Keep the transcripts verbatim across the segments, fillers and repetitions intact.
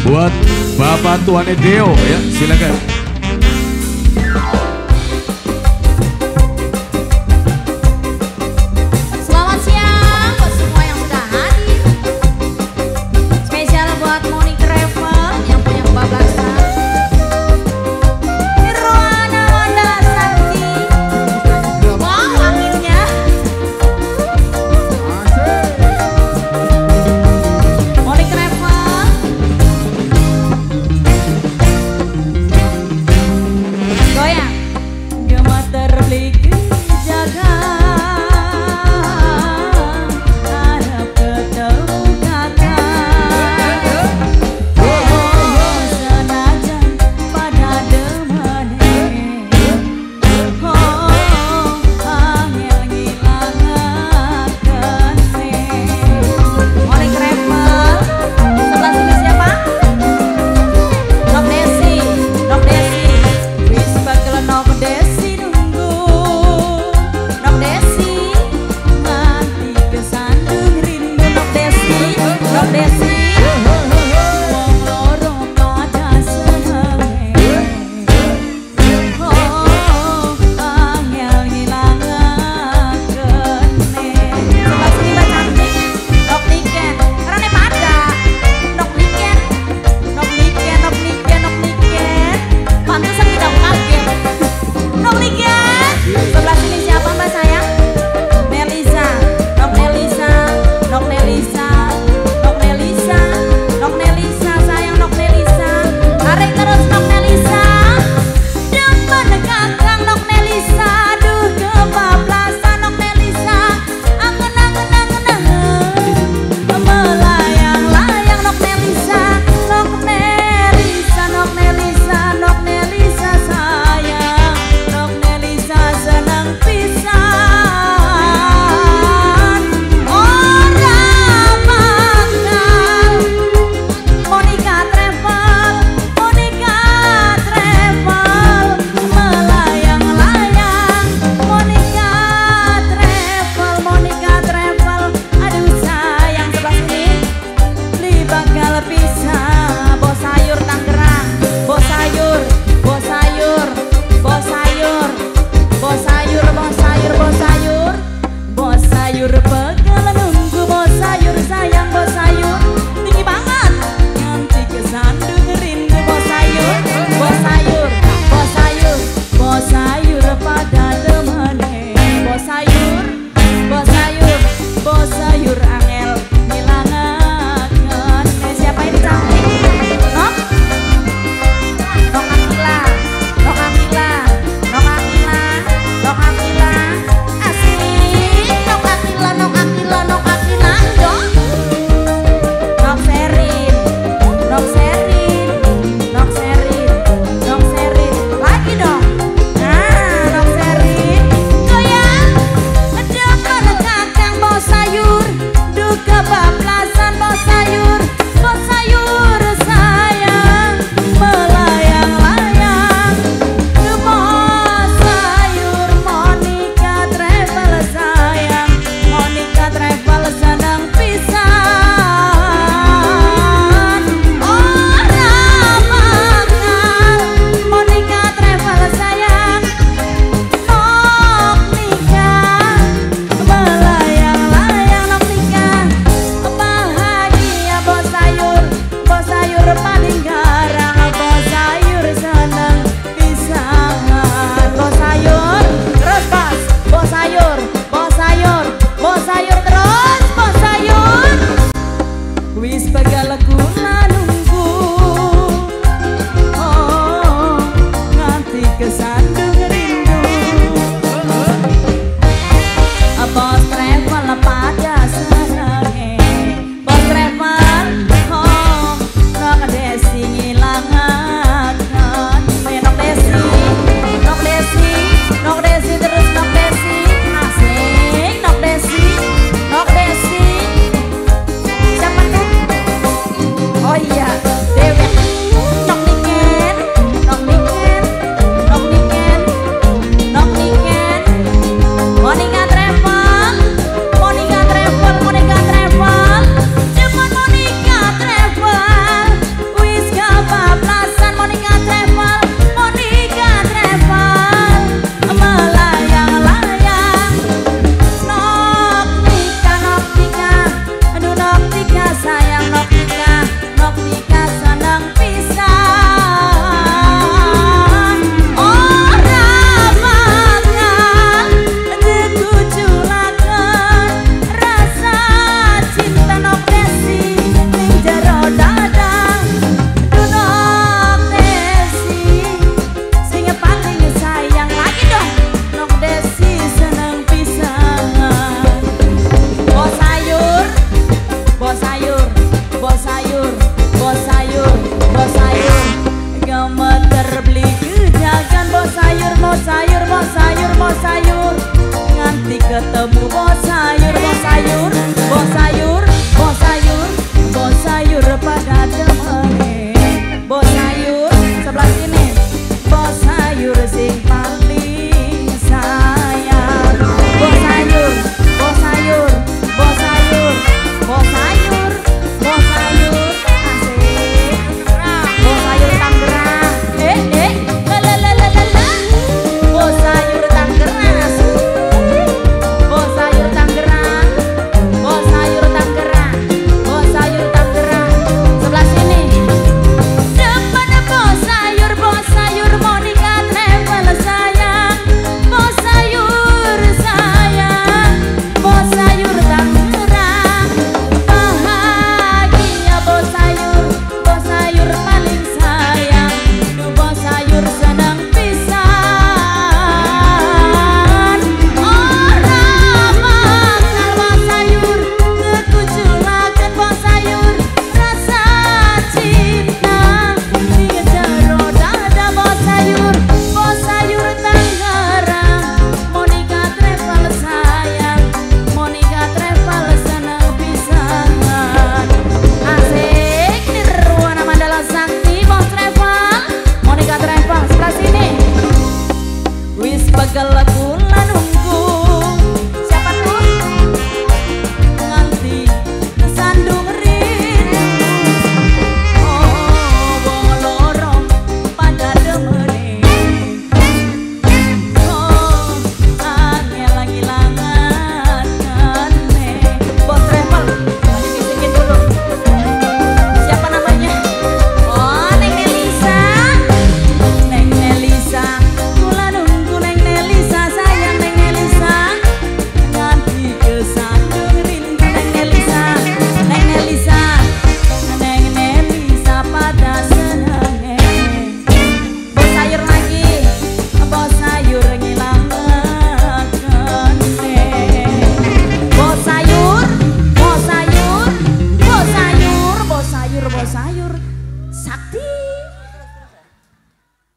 Buat Bapak Tuan Deo ya, silakan. Selamat siang buat semua yang sudah hadir. Spesial buat Moni Travel yang punya kebablasan. Nirwana Wanda Sakti. Wow, anginnya. Moni Travel. Goyang. Gemeter beli jaga. Harap ketemu kata. Oh, senajan pada demane. Oh, angel ngilangaken se. Moni Travel. Sebelah sini siapa? Nok Desi, Nok Desi. Wis bakal Nok Desi nunggu. Nok Desi nganti kesandung rindu. Nok Desi, Nok Desi. Wong loro pada senenge. Oh, angel ngilangaken ne. Sebelah sini Mbak cantik. Nok Niken. Karena pada. Nok Niken. Nok Niken, Nok Niken, Nok Niken. Pantesan kita kaget. Nok Niken. Sebelah sini siapa Mbak sayang? Nelisa. Nok Nelisa. Nok Nelisa. Nok Nelisa. Nok Nelisa sayang, Nok Nelisa. Tarik terus Nok Nelisa. Demen kakang Nok Nelisa. Aduh kebablasan Nok Nelisa. Angen angen angen angen. Melayang-layang Nok Nelisa. Nok Nelisa, Nok Nelisa, Nok Nelisa sayang. Nok Nelisa senang pisan. Ora bakal Monica Travel, Monica Travel. Melayang-layang Monica Travel, Monica Travel. Aduh sayang sebelah sini. Beli bakal pisah. Bos sayur Tangerang. Bos sayur, bos sayur, bos sayur, bos sayur, bos sayur, bos sayur, bos sayur bakal nunggu. Bos sayur sayang, bos sayur tinggi banget nanti kesandung rindu. Bos sayur, bos sayur, bos sayur, bos sayur pada temane. Bos sayur, bos sayur, bos sayur angel ngilangaken. Eh, siapa ini cantik? Nok? Nok Akila, Nok Akila, Nok Akila, Nok Akila. Asik. Nok Akila, Nok Akila, Nok Akila. Dong. Nok Serin, Nok Serin, Nok Serin, Nok Serin. Lagi dong. Nah, Nok Serin. Goyang. Demen kakang bos sayur. Duh kebablasan bos sayur. Bos sayur sayang. Melayang-layang. Bos sayur Monica Travel sayang. Monica Travel senang pisan. Ora bakal Monica Travel sayang. Nok Nika melayang-layang. Nok Nika bahagia bos sayur. Bos sayur paling garang. Bos sayur senang pisan. Bos sayur terus bos. Bos sayur, bos sayur, bos sayur terus. Bos sayur wis bagala kula nunggu. Oh, nganti kesandung rindu. Bos Travel pada senenge. Bos Travel, oh, Nok Desi ngilangaken. Eh, Nok Desi, Nok Desi, Nok Desi terus Nok Desi. Asik, Nok Desi, Nok Desi. Siapa tuh? Oh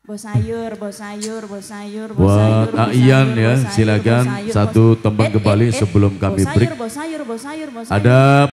Bos sayur, bos sayur, bos sayur, bos Buat sayur, Kak Ian ya, bos sayur, silakan bos sayur, satu bos- tembang Eh, kembali eh, eh, sebelum kami bos break. sayur, bos sayur, bos sayur, bos sayur. Ada